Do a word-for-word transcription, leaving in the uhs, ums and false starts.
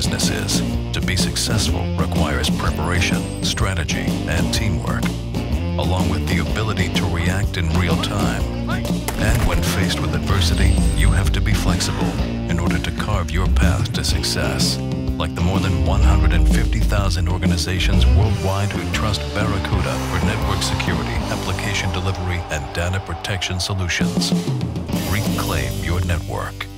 business is. To be successful requires preparation, strategy, and teamwork, along with the ability to react in real time. And when faced with adversity, you have to be flexible in order to carve your path to success. Like the more than one hundred fifty thousand organizations worldwide who trust Barracuda for network security, application delivery, and data protection solutions. Reclaim your network.